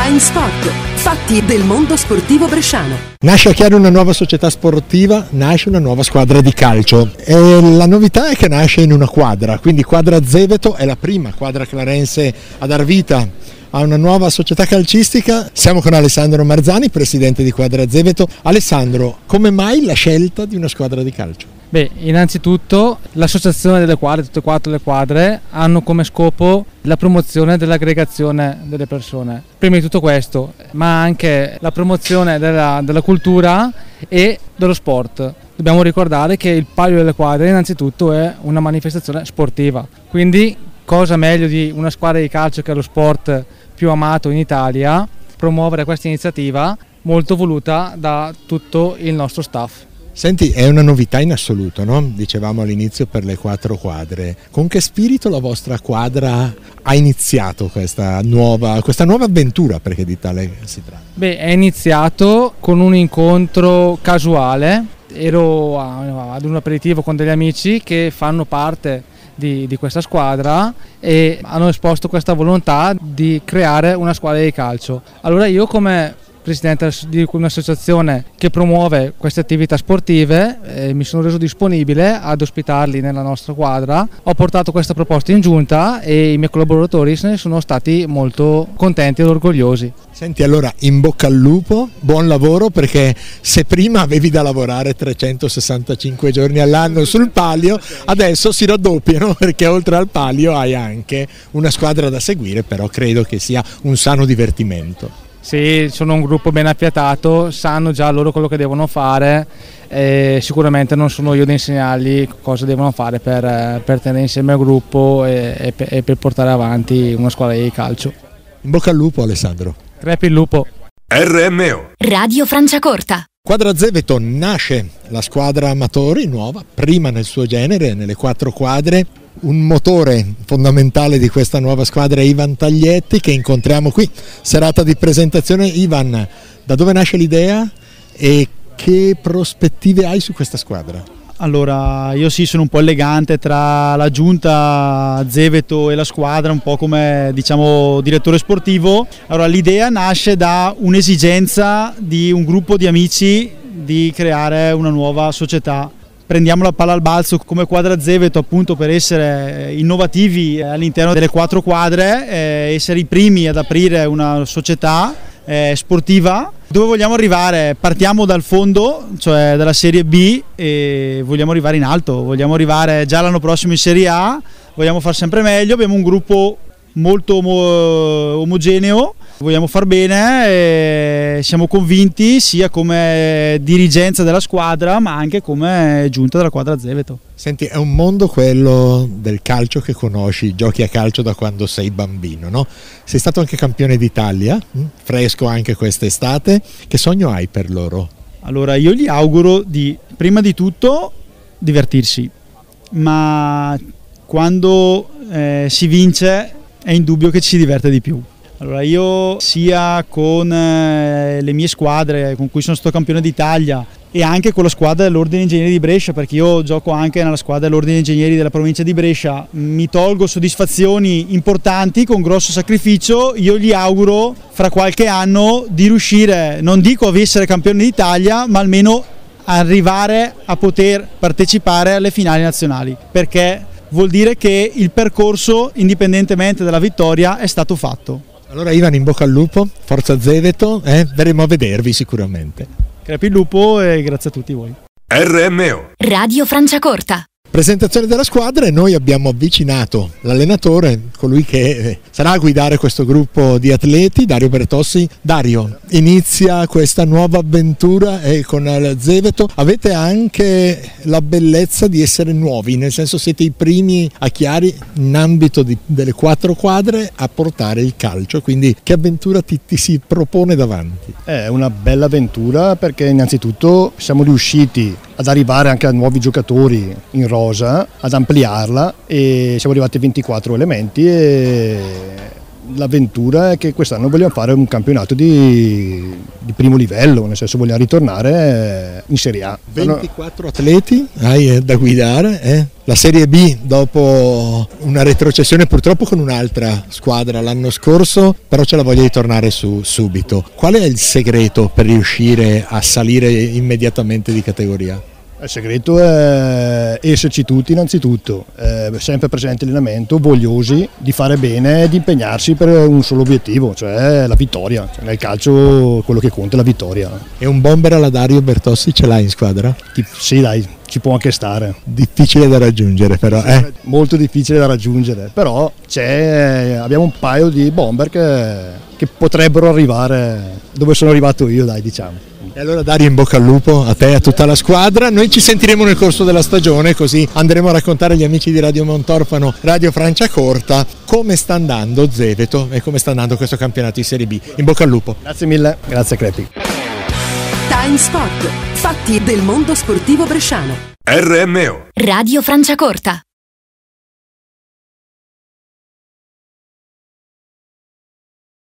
Line Sport, fatti del mondo sportivo bresciano. Nasce a Chiari una nuova società sportiva, nasce una nuova squadra di calcio e la novità è che nasce in una quadra, quindi Quadra Zeveto è la prima quadra clarense a dar vita a una nuova società calcistica. Siamo con Alessandro Marzani, presidente di Quadra Zeveto. Alessandro, come mai la scelta di una squadra di calcio? Beh, innanzitutto l'associazione delle quadre, tutte e quattro le quadre, hanno come scopo la promozione dell'aggregazione delle persone. Prima di tutto questo, ma anche la promozione della cultura e dello sport. Dobbiamo ricordare che il Palio delle Quadre innanzitutto è una manifestazione sportiva, quindi cosa meglio di una squadra di calcio che è lo sport più amato in Italia, promuovere questa iniziativa molto voluta da tutto il nostro staff. Senti, è una novità in assoluto, no? Dicevamo all'inizio per le quattro quadre. Con che spirito la vostra quadra ha iniziato questa nuova avventura, perché di tale si tratta? Beh, è iniziato con un incontro casuale. Ero ad un aperitivo con degli amici che fanno parte di questa squadra e hanno esposto questa volontà di creare una squadra di calcio. Allora io, come presidente di un'associazione che promuove queste attività sportive, mi sono reso disponibile ad ospitarli nella nostra quadra. Ho portato questa proposta in giunta e i miei collaboratori se ne sono stati molto contenti ed orgogliosi. Senti, allora in bocca al lupo, buon lavoro, perché se prima avevi da lavorare 365 giorni all'anno sul palio, adesso si raddoppiano, perché oltre al palio hai anche una squadra da seguire, però credo che sia un sano divertimento. Sì, sono un gruppo ben affiatato, sanno già loro quello che devono fare e sicuramente non sono io ad insegnargli cosa devono fare per tenere insieme il gruppo e per portare avanti una squadra di calcio. In bocca al lupo, Alessandro. Crepi il lupo. RMO Radio Franciacorta. Quadra Zeveto, nasce la squadra amatori nuova, prima nel suo genere, nelle quattro quadre. Un motore fondamentale di questa nuova squadra è Ivan Taglietti, che incontriamo qui, serata di presentazione. Ivan, da dove nasce l'idea e che prospettive hai su questa squadra? Allora, io sono un po' elegante tra la giunta Zeveto e la squadra, un po' come, diciamo, direttore sportivo. Allora, l'idea nasce da un'esigenza di un gruppo di amici di creare una nuova società. Prendiamo la palla al balzo come Quadra Zeveto, appunto, per essere innovativi all'interno delle quattro quadre, essere i primi ad aprire una società sportiva. Dove vogliamo arrivare? Partiamo dal fondo, cioè dalla Serie B, e vogliamo arrivare in alto, vogliamo arrivare già l'anno prossimo in Serie A, vogliamo far sempre meglio, abbiamo un gruppo molto omogeneo, vogliamo far bene e siamo convinti sia come dirigenza della squadra ma anche come giunta della Quadra Zeveto. Senti, è un mondo quello del calcio che conosci, giochi a calcio da quando sei bambino, no? Sei stato anche campione d'Italia, fresco anche quest'estate. Che sogno hai per loro? Allora, io gli auguro di, prima di tutto, divertirsi, ma quando si vince è indubbio che ci si diverte di più. Allora, io sia con le mie squadre con cui sono stato campione d'Italia e anche con la squadra dell'Ordine Ingegneri di Brescia, perché io gioco anche nella squadra dell'Ordine Ingegneri della provincia di Brescia, mi tolgo soddisfazioni importanti con grosso sacrificio. Io gli auguro fra qualche anno di riuscire, non dico a essere campione d'Italia, ma almeno arrivare a poter partecipare alle finali nazionali, perché vuol dire che il percorso, indipendentemente dalla vittoria, è stato fatto. Allora Ivan, in bocca al lupo, forza Zeveto, verremo a vedervi sicuramente. Crepi il lupo e grazie a tutti voi. RMO Radio Franciacorta. Presentazione della squadra e noi abbiamo avvicinato l'allenatore, colui che sarà a guidare questo gruppo di atleti, Dario Bertossi. Dario, inizia questa nuova avventura con il Zeveto. Avete anche la bellezza di essere nuovi, nel senso siete i primi a Chiari in ambito delle quattro quadre a portare il calcio, quindi che avventura ti si propone davanti? È una bella avventura perché innanzitutto siamo riusciti ad arrivare anche a nuovi giocatori in rosa, ad ampliarla e siamo arrivati a 24 elementi e L'avventura è che quest'anno vogliamo fare un campionato di primo livello, nel senso vogliamo ritornare in Serie A. 24 atleti hai da guidare, La Serie B dopo una retrocessione purtroppo con un'altra squadra l'anno scorso, però c'è la voglia di tornare su subito. Qual è il segreto per riuscire a salire immediatamente di categoria? Il segreto è esserci tutti innanzitutto, sempre presenti all'allenamento, vogliosi di fare bene e di impegnarsi per un solo obiettivo, cioè la vittoria. Nel calcio quello che conta è la vittoria. E un bomber alla Dario Bertossi ce l'hai in squadra? Sì dai, ci può anche stare. Difficile da raggiungere però, Molto difficile da raggiungere, però abbiamo un paio di bomber che potrebbero arrivare dove sono arrivato io, dai, diciamo. E allora Dario, in bocca al lupo a te e a tutta la squadra. Noi ci sentiremo nel corso della stagione, così andremo a raccontare agli amici di Radio Montorfano, Radio Franciacorta, come sta andando Zeveto e come sta andando questo campionato in Serie B. In bocca al lupo. Grazie mille, grazie Crepi. Time Sport, fatti del mondo sportivo bresciano. RMO Radio Franciacorta.